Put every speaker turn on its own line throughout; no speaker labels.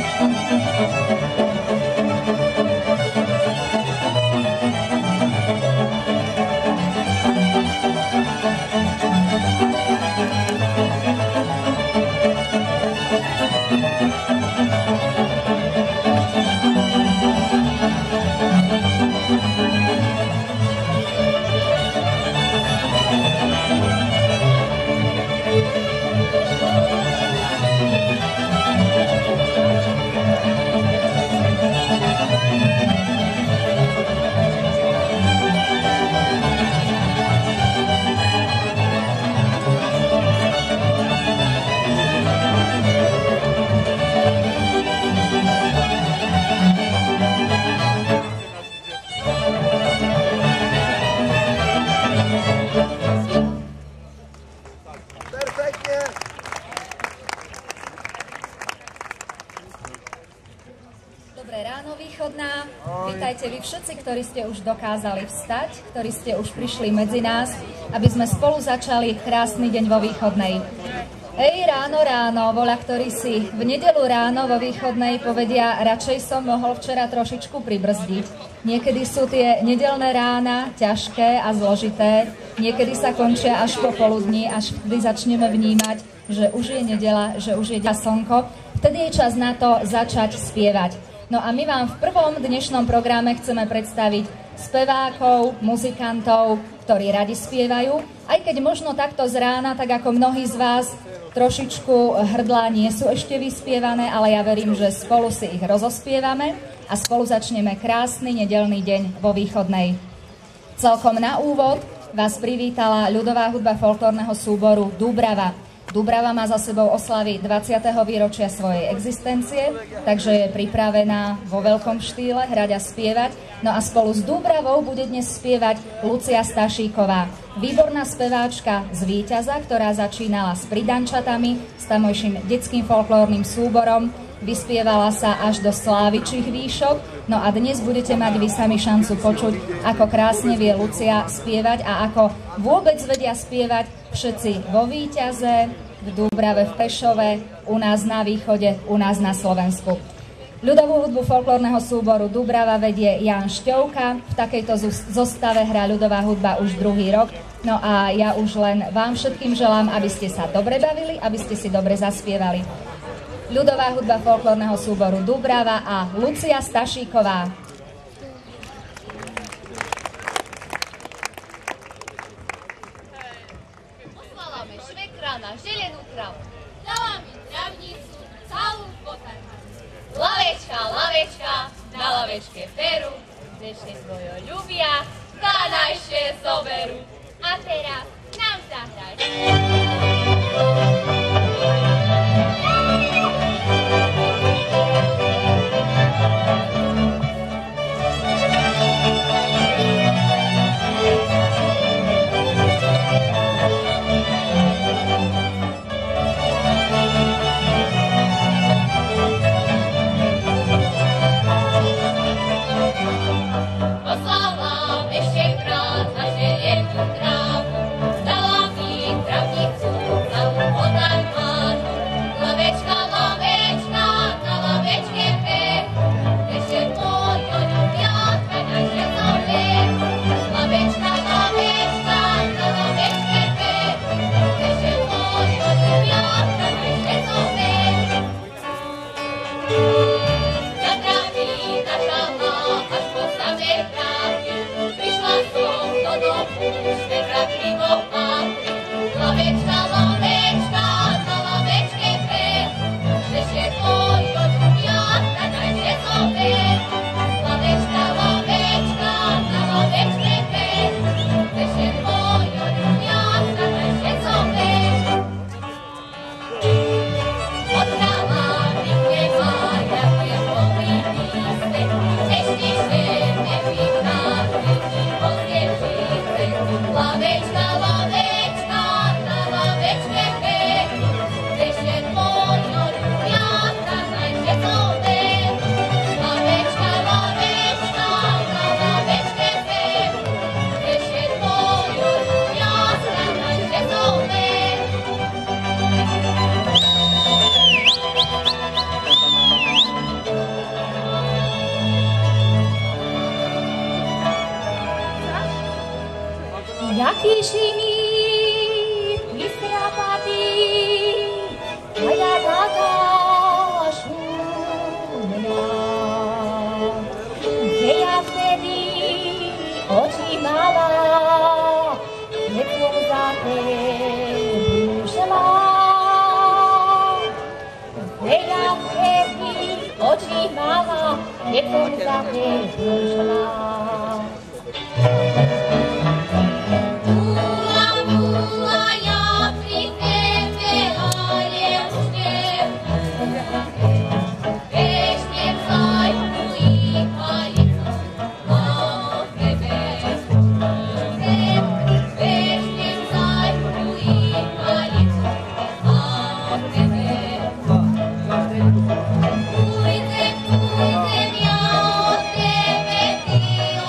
Vítajte vy všetci, ktorí ste už dokázali vstať, ktorí ste už prišli medzi nás, aby sme spolu začali krásny deň vo Východnej. Hej, ráno, ráno, voľa, ktorí si v nedeľu ráno vo Východnej povedia, radšej som mohol včera trošičku pribrzdiť. Niekedy sú tie nedeľné rána ťažké a zložité, niekedy sa končia až popoludní, až vždy začneme vnímať, že už je nedeľa, že už je slnko. Vtedy je čas na to začať spievať. No a my vám v prvom dnešnom programe chceme predstaviť spevákov, muzikantov, ktorí radi spievajú. Aj keď možno takto z rána, tak ako mnohí z vás, trošičku hrdlá nie sú ešte vyspievané, ale ja verím, že spolu si ich rozospievame a spolu začneme krásny nedeľný deň vo Východnej. Celkom na úvod vás privítala ľudová hudba folklórneho súboru Dúbrava. Dúbrava má za sebou oslavy 20. výročia svojej existencie, takže je pripravená vo veľkom štýle hrať a spievať. No a spolu s Dúbravou bude dnes spievať Lucia Stašíková, výborná speváčka z Víťaza, ktorá začínala s Pridančatami, s tamojším detským folklórnym súborom. Vyspievala sa až do slávičích výšok, no a dnes budete mať vy sami šancu počuť, ako krásne vie Lucia spievať a ako vôbec vedia spievať všetci vo Víťaze, v Dúbrave, v Prešove, u nás na východe, u nás na Slovensku. Ľudovú hudbu folklórneho súboru Dúbrava vedie Ján Šťovka, v takejto zostave hrá ľudová hudba už druhý rok, no a ja už len vám všetkým želám, aby ste sa dobre bavili, aby ste si dobre zaspievali. Ľudová hudba folklórneho súboru Dúbrava a Lucia Stašíková.
Poslala mi švekra na želenú travu, dala mi travnicu, celú potarku. Lavečka, lavečka, na lavečke peru, dnešne svojo ľubia, tá najšie zoberú. A teraz nám zahraj.
Poslala mi štěkrát na želenú trávu, dala mi travnicu.
Jaký šimír, vystrapatý, a ja taká šumná. Kde ja vtedy oči mala, keď som za tebúšela. Kde ja vtedy oči mala, keď som za tebúšela.
Pújdem ja od tebe, ty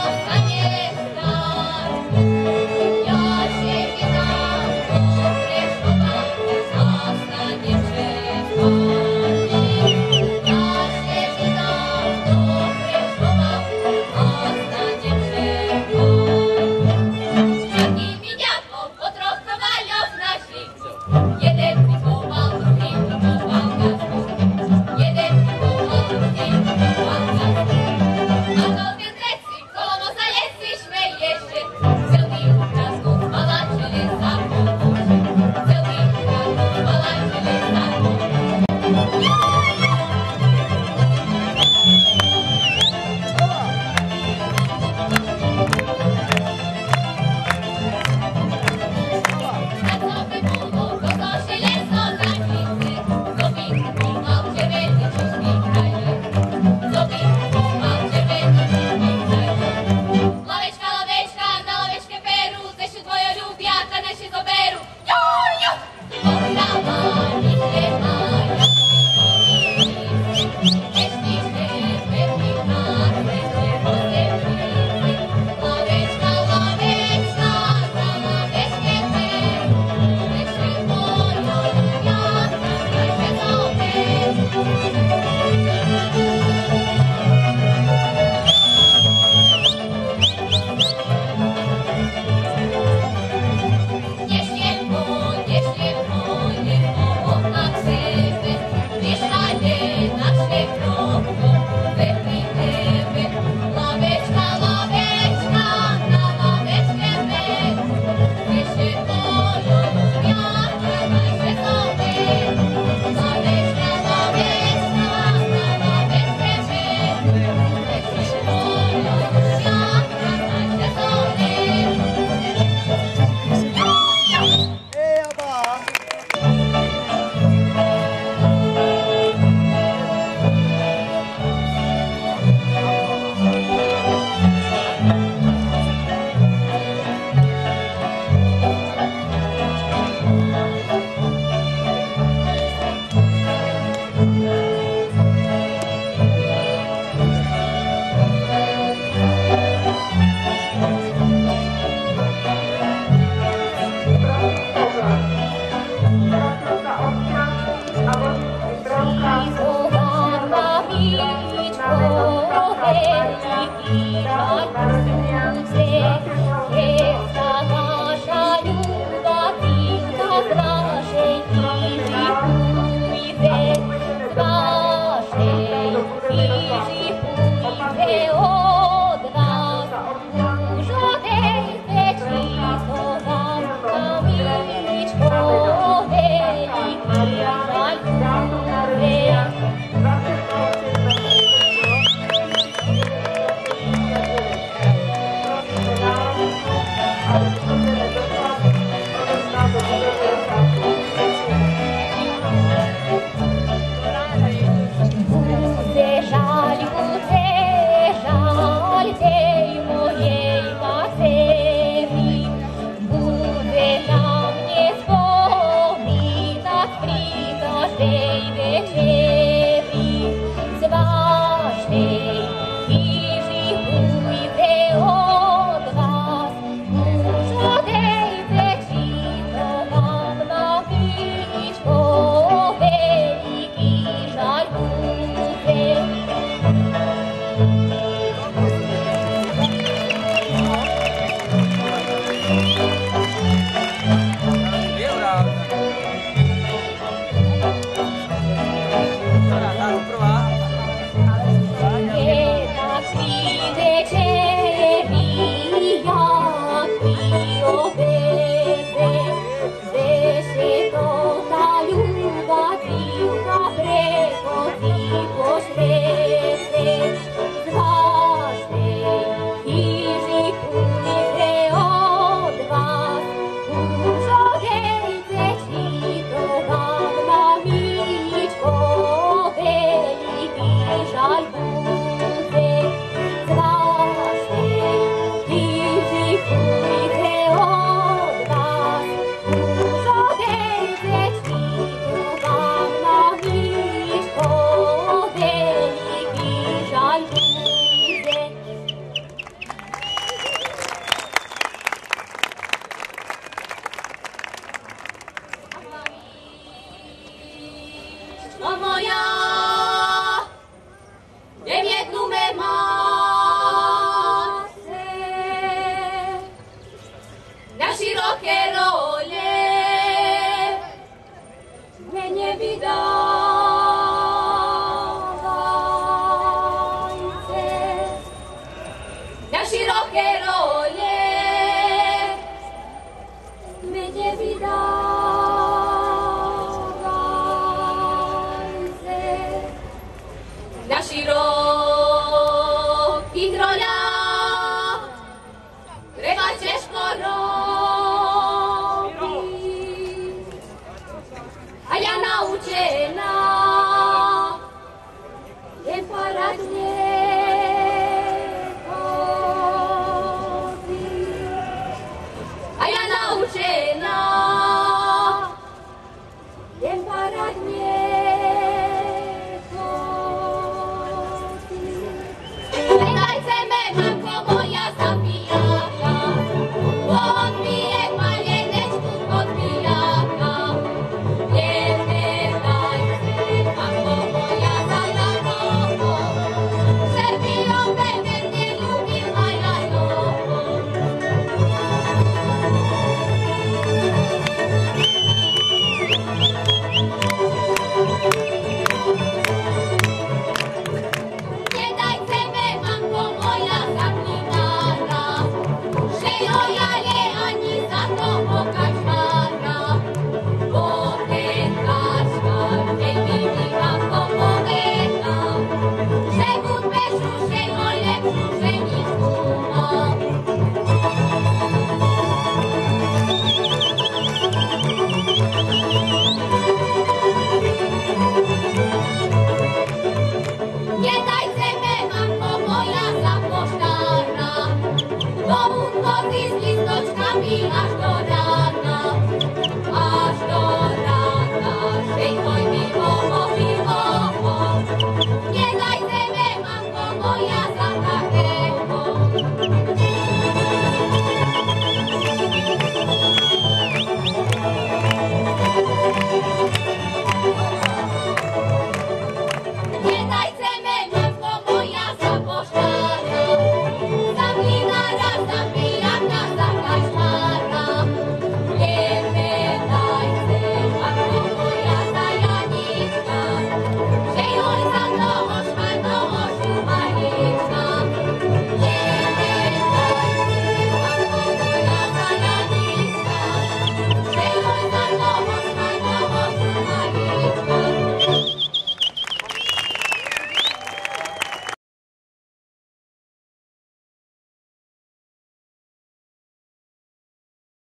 Pomôż z listoczkami aż